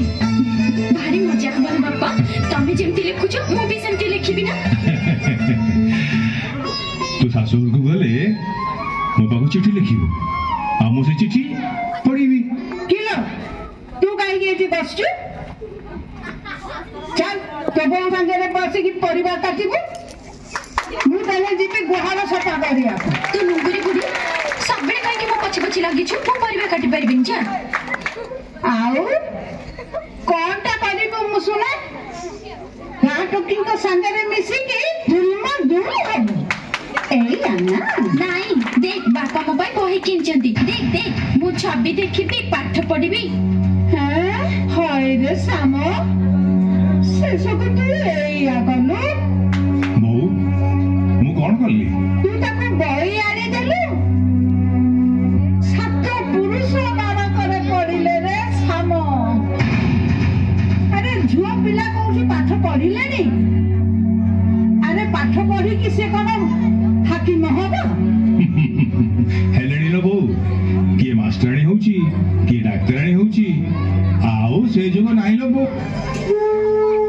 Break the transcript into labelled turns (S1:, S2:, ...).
S1: भारी मजा हम बापा तमे जेमती लिखुछ मु भी सेमती लिखिबी ना
S2: तू सासुर को गले मो बाबू चिट्ठी लिखिबो आ मो से चिट्ठी पढ़ीबी
S3: किलो तू काई के जी बसछु चल तो बो संगे रे बस की परिवार काटिबो मु तने जीपे गुहार सफा करिया
S1: तू नुगुरी बुडी सबले काई के मो पछ पछ लागी छु मो परिवार काटि परबिन जा
S3: आउ कोनटा करिबो मु सुना ना टोकी को संगे रे मिसी के फिल्म दूर हबो एई अन्ना
S1: नहीं देख बापा मो भाई बही किनचंती देख देख मु छबी देखिबी पाठ पढिबी
S3: हां हाय रे सामो से सब तू एई आ गलो
S2: बो मु कोन करली
S3: तू ताको बही आनी देलु सात पुरुष बाबा करे पढिले रे सामो अरे झुआ पिला कोठी पाठ पढिले नी अरे पाठ पढी कि से कोन हाकिम हबो
S2: हेलेनी लो बो के मास्टरानी होची के डाक्टरानी होची आओ से जोग नाही लो बो